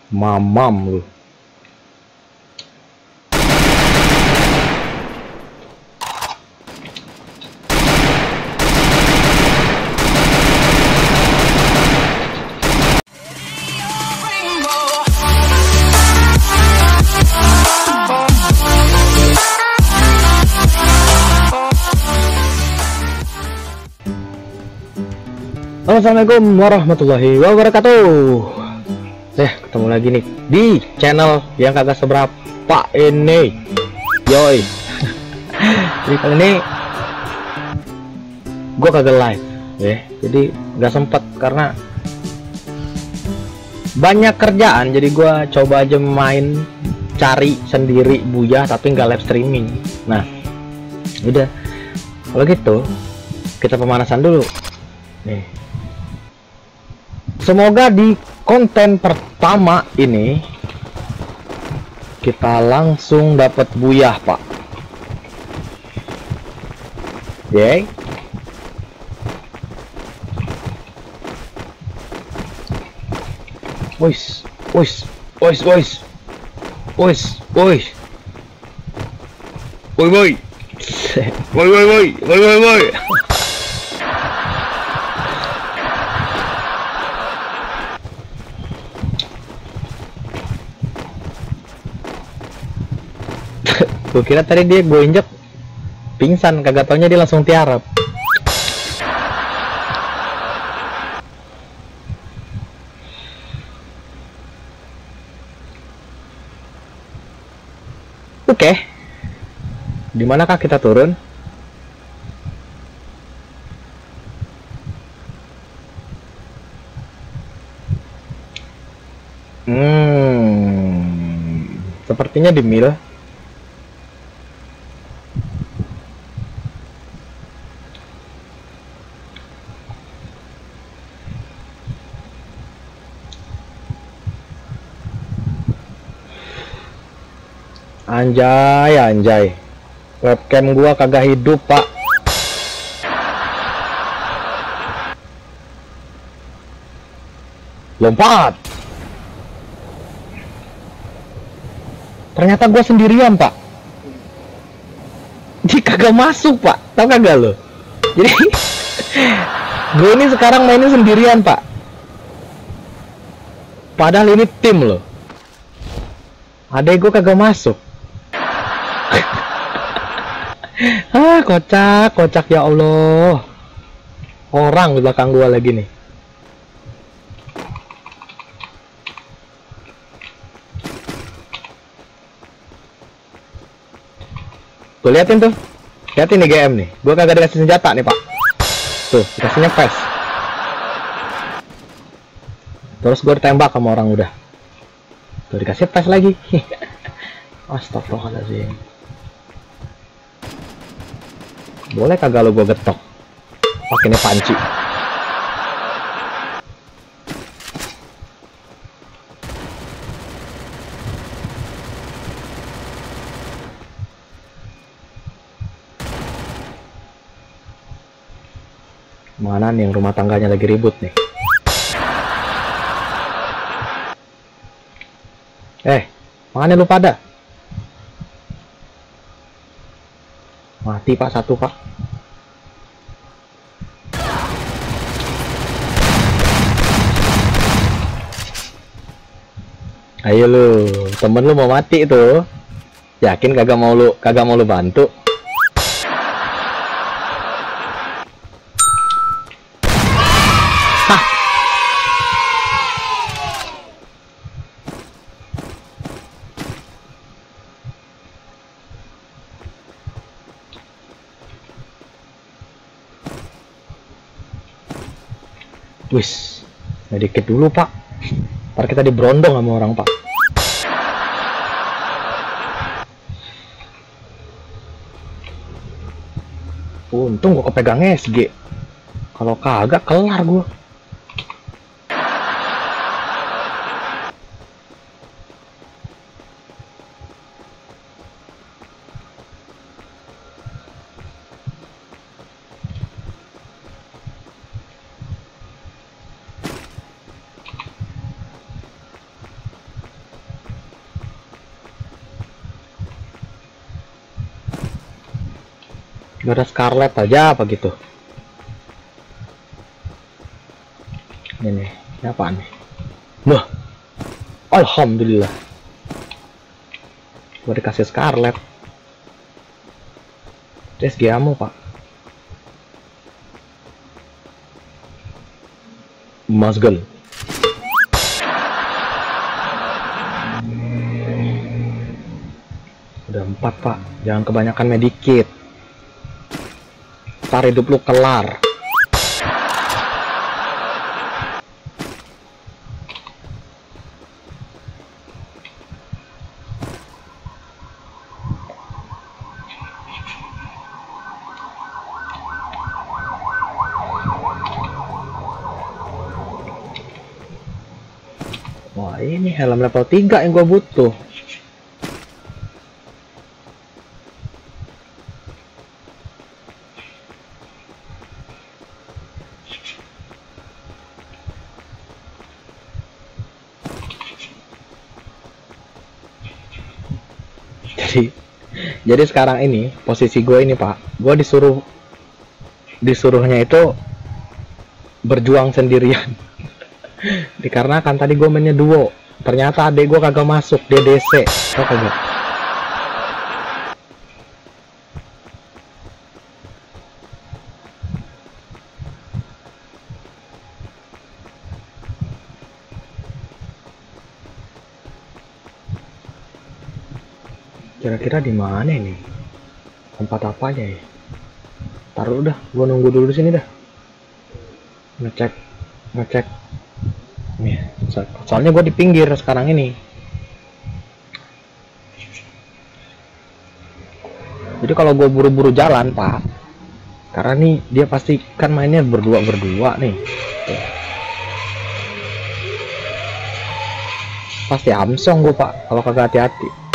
Mamam lu. Assalamualaikum warahmatullahi wabarakatuh. Ketemu lagi nih di channel yang kagak seberapa ini. Yoi. Jadi kali ini gue kagak live ya. Jadi nggak sempet karena banyak kerjaan. Jadi gue coba aja main cari sendiri Buyah tapi nggak live streaming. Nah, udah kalau gitu kita pemanasan dulu nih. Semoga di konten pertama ini kita langsung dapat Buyah, Pak. Yey. Wis. Woi. Gue kira tadi dia gue injek pingsan, kagak taunya dia langsung tiarap. Oke. Dimanakah kita turun? Sepertinya di mil. Anjay, webcam gua kagak hidup, Pak. Lompat. Ternyata gua sendirian, Pak. Dia kagak masuk, Pak. Tahu kagak lo? Jadi gue ini sekarang mainnya sendirian, Pak. Padahal ini tim loh. Adek gue kagak masuk. Kocak ya Allah. Orang di belakang gua lagi nih. Tuh liatin tuh. Liatin nih GM nih. Gua kagak dikasih senjata nih, Pak. Tuh, dikasihnya PES. Terus gua ditembak sama orang udah. Tuh dikasih PES lagi. Astagfirullahaladzim. Boleh kagak lo gua getok pakai ini panci. Mana nih yang rumah tangganya lagi ribut nih. Mana lu pada? Mati, Pak, satu, Pak. Ayo lu, temen lu mau mati tuh. Yakin kagak mau lu bantu? Hah. Wis, sedikit dulu, Pak. Ntar kita diberondong sama orang, Pak. Untung gua kepegang SG. Kalau kagak kelar gua. Gak ada Scarlet aja apa gitu. Ini apaan nih? Wah, alhamdulillah gua dikasih Scarlet. TSG ammo pak. Masgal. Udah 4 pak, jangan kebanyakan medikit, ntar hidup lu kelar. Wah ini helm level 3 yang gua butuh. Jadi sekarang ini posisi gue ini pak, gue disuruhnya itu berjuang sendirian. Dikarenakan tadi gue mainnya duo, ternyata adek gue kagak masuk, dia DC. Tau kagak? Kira-kira di mana ini? Tempat apa aja ya? Taruh udah, gue nunggu dulu di sini dah. Ngecek. Nih, soalnya gue di pinggir sekarang ini. Jadi kalau gue buru-buru jalan pak, karena nih dia pasti kan mainnya berdua nih. Pasti amsong gue pak kalau kagak hati-hati.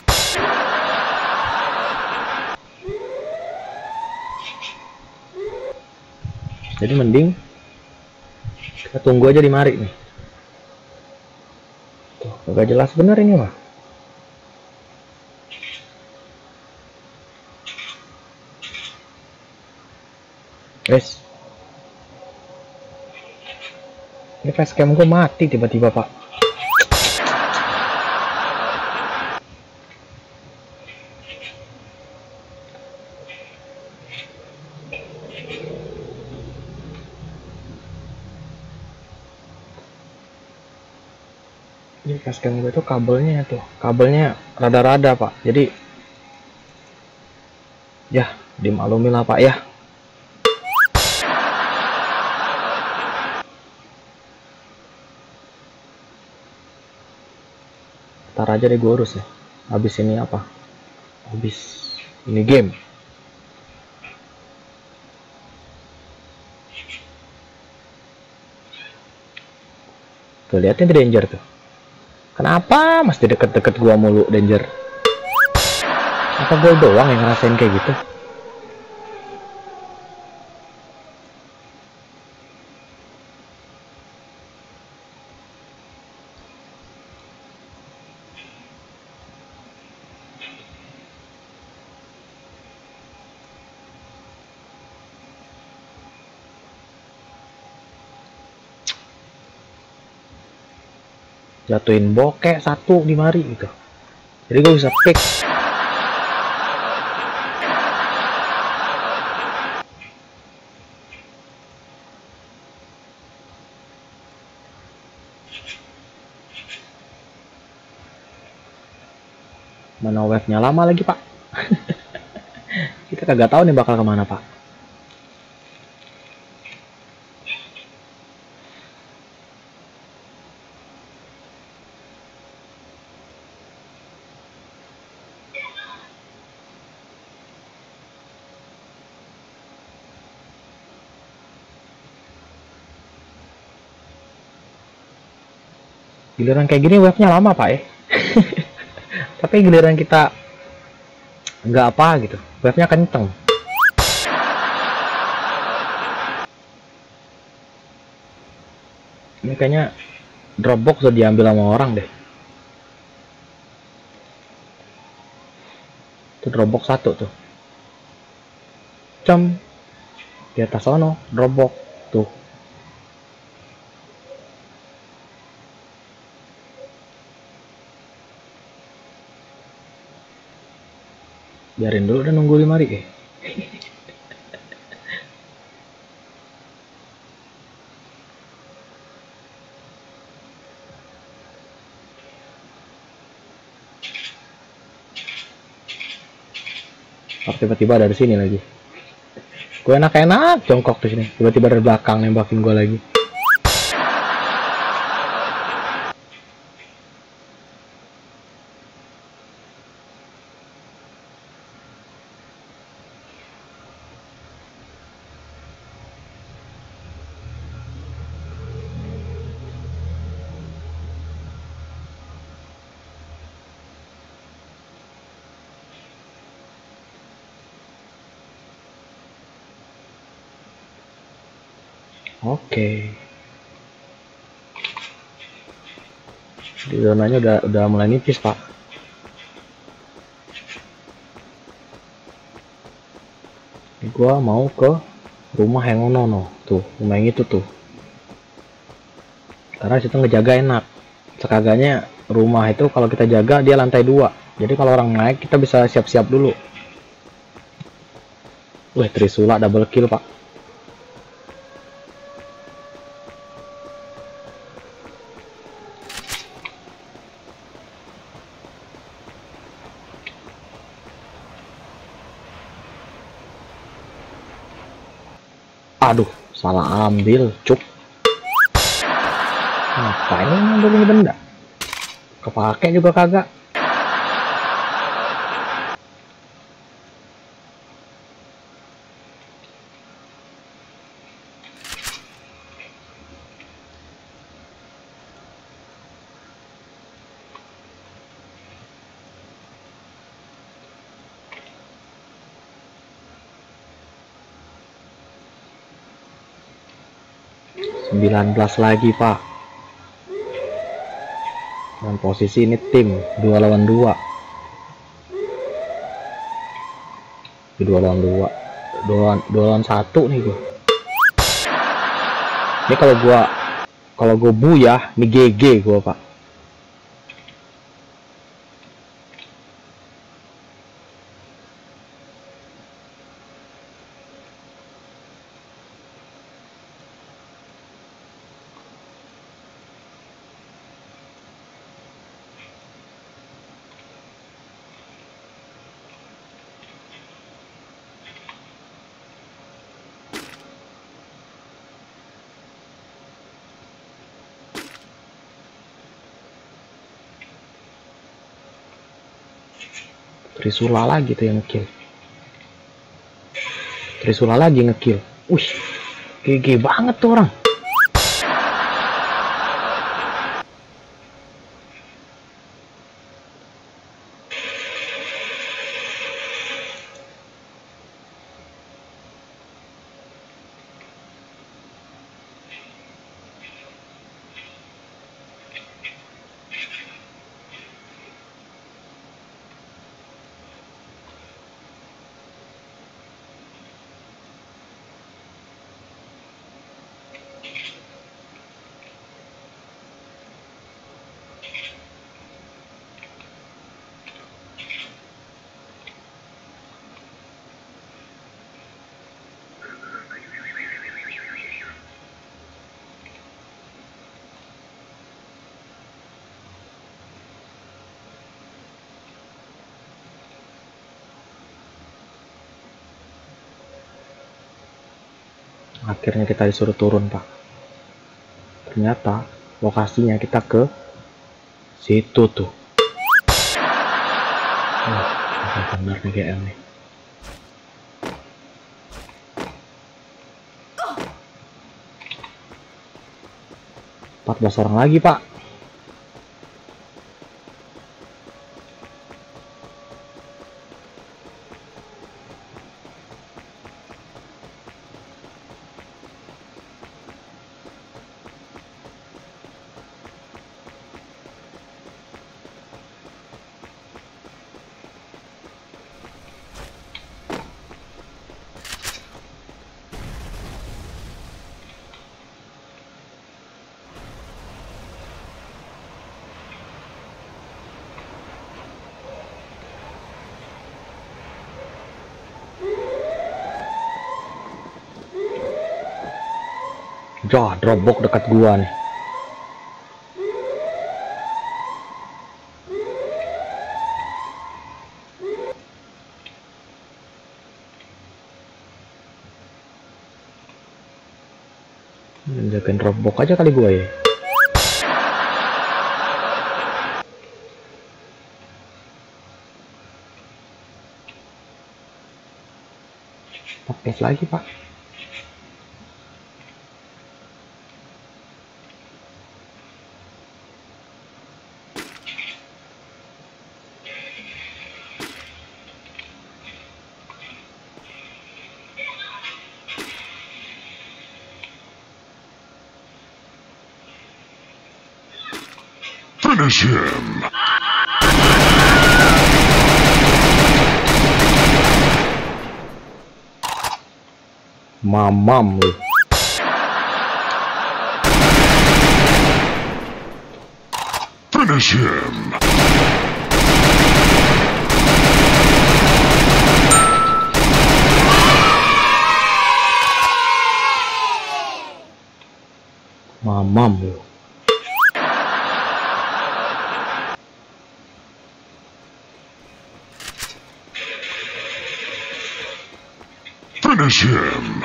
Jadi mending kita tunggu aja di mari nih. Tuh, agak jelas bener ini mah. Guys, ini facecam gue mati tiba-tiba pak. Ini facecam gue tuh kabelnya rada-rada pak, jadi ya dimaklumi lah pak ya. Ntar aja deh gue urus ya, habis ini apa, habis ini game. Tuh liatin tuh danger tuh. Kenapa mesti deket-deket gua mulu danger? Apa gua doang yang ngerasain kayak gitu? Jatuhin bokeh satu di mari gitu, jadi gue bisa pick. Mana wave-nya lama lagi pak. Kita kagak tahu nih bakal kemana pak. Giliran kayak gini wave-nya lama pak ya. Tapi giliran kita nggak apa gitu, wave-nya kenceng. Ini kayaknya Dropbox udah diambil sama orang deh. Itu Dropbox 1 tuh. hitam di atas sono, robok tuh. Biarin dulu dan nunggu 5 hari. Tiba-tiba dari sini lagi. Gue enak-enak jongkok di sini. Tiba-tiba dari belakang nembakin gue lagi. Oke. Di zonanya udah mulai nipis, Pak. Gua mau ke rumah yang ono tuh, rumah yang itu tuh. Karena situ ngejaga enak. Sekagaknya rumah itu kalau kita jaga dia lantai 2. Jadi kalau orang naik kita bisa siap-siap dulu. Wih, Trisula double kill, Pak. Aduh, salah ambil, cuk. Ngapain ngambil ini benda? Kepake juga kagak. Sembilan 19 lagi, Pak. Dan posisi ini tim 2 lawan 2. 2 lawan 2. 2 lawan 1 nih gue. Ini kalau gue buyah, nih GG gue, Pak. Trisula lagi tuh yang ngekill. Trisula lagi ngekill. Wih, GG banget tuh orang. Akhirnya kita disuruh turun, Pak. Ternyata lokasinya kita ke situ tuh. Benar nih GL nih. 14 orang lagi, Pak. Jah, dropbox dekat gua nih. Jagain dropbox aja kali gua ya. Pakai lagi, Pak. Finish him! Mamam lu. Finish him! Mamam lu. Finish him!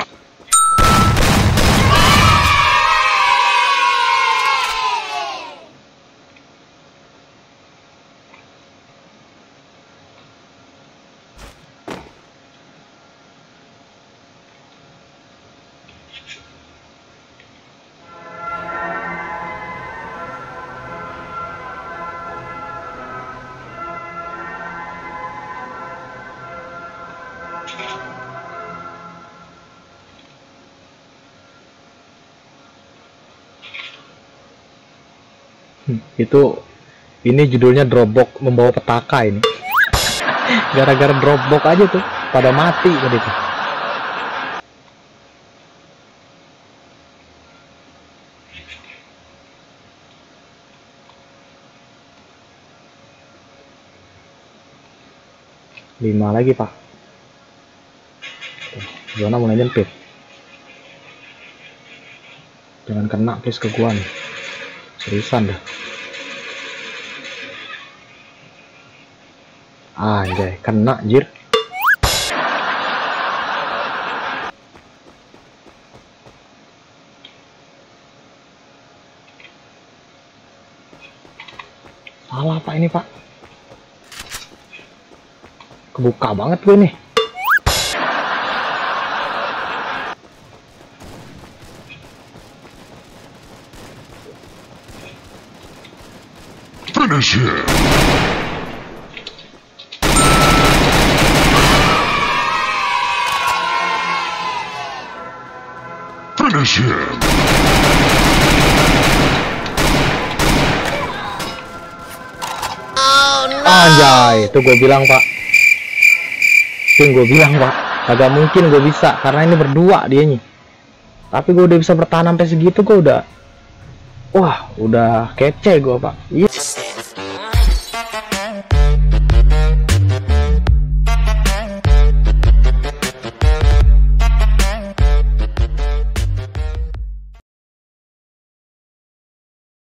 Itu ini judulnya Dropbox membawa petaka ini. Gara-gara Dropbox aja tuh pada mati tadi tuh. Lima lagi, Pak. Zona mulai nyempit. Jangan kena please ke gua nih. Seriusan dah. Anjay, kena anjir. Salah Pak ini, Pak. Kebuka banget gue nih. Finish him! Finish him! Anjay, itu gue bilang, Pak. Itu gue bilang, Pak. Agak mungkin gue bisa karena ini berdua dianya. Tapi gue udah bisa bertahan sampai segitu, gue udah, wah, udah kece gue, Pak. Iya.